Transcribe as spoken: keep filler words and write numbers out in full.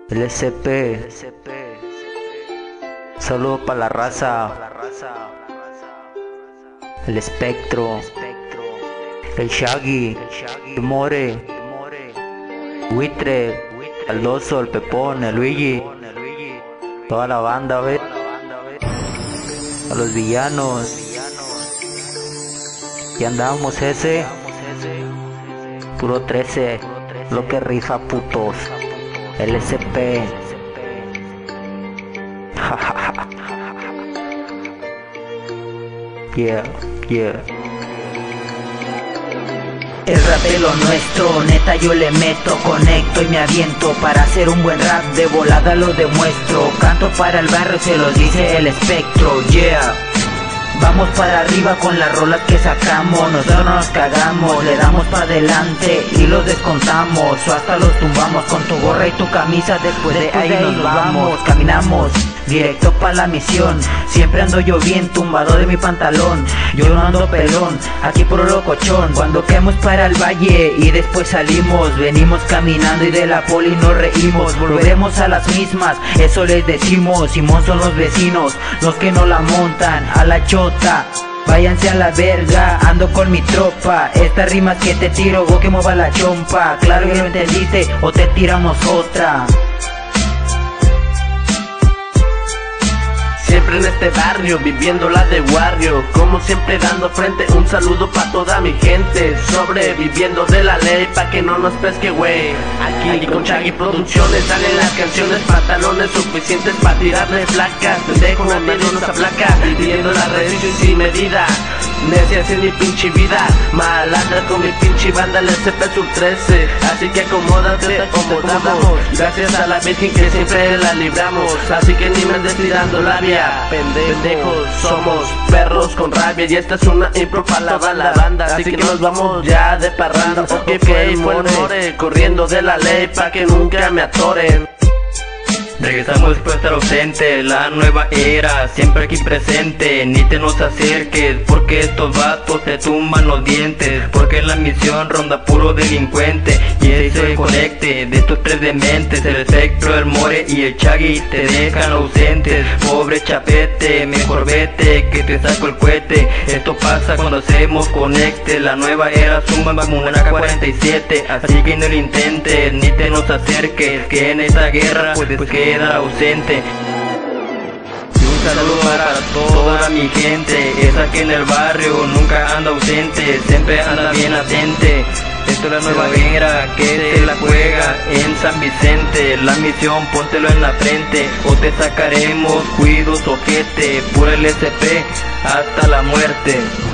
El S P, saludo para la raza, el espectro, el Shaggy, el More, Buitre, el Doso, el Pepón, el Luigi, toda la banda, ve, a los villanos, y andamos ese, puro trece, lo que rifa putos. El S P. Yeah, yeah. El rap es lo nuestro, neta yo le meto, conecto y me aviento. Para hacer un buen rap de volada lo demuestro. Canto para el barrio, se los dice el espectro, yeah. Vamos para arriba con las rolas que sacamos, nosotros no nos cagamos, le damos para adelante y los descontamos, o hasta los tumbamos con tu gorra y tu camisa, después de ahí nos vamos, caminamos directo pa' la misión, siempre ando yo bien tumbado de mi pantalón, yo no ando pelón, aquí puro locochón, cuando caemos para el valle y después salimos, venimos caminando y de la poli nos reímos, volveremos a las mismas, eso les decimos, Simón son los vecinos, los que no la montan, a la chota. Váyanse a la verga, ando con mi tropa. Estas rimas que te tiro, vos que mueva la chompa. Claro que lo entendiste, o te tiramos otra. Siempre en este barrio, viviendo la de Wario, como siempre dando frente, un saludo pa' toda mi gente, sobreviviendo de la ley pa' que no nos pesque wey. Aquí con Shaggy Producciones salen las canciones, pantalones suficientes pa' tirarle placas, pendejo nadie nos aplaca, viviendo la resistencia sin medida, necia sin mi pinche vida, malandra con mi pinche banda, el S P Sub trece, así que acomódate, acomodamos, gracias a la Virgen que siempre la libramos, así que ni me andes tirando labia. Pendejos, somos perros con rabia y esta es una impro para toda la banda, así que nos vamos ya de parranda. Ok, fue el more, corriendo de la ley pa' que nunca me atoren. Regresamos después de estar ausente, la nueva era, siempre aquí presente, ni te nos acerques, porque estos vatos te tumban los dientes, porque en la misión ronda puro delincuente, y eso se conecte de estos tres dementes, el espectro, el More y el Shaggy te dejan ausentes, pobre chapete, mejor vete, que te saco el cohete, esto pasa cuando hacemos conecte, la nueva era suma como una K cuarenta y siete, así que no lo intentes, ni te nos acerques, que en esta guerra puedes pues que quedar ausente. Y un saludo para toda mi gente, esa que en el barrio nunca anda ausente, siempre anda bien atente. Esto es la nueva era que se la juega en San Vicente, la misión póntelo en la frente, o te sacaremos cuidos ojete, pura el S P hasta la muerte.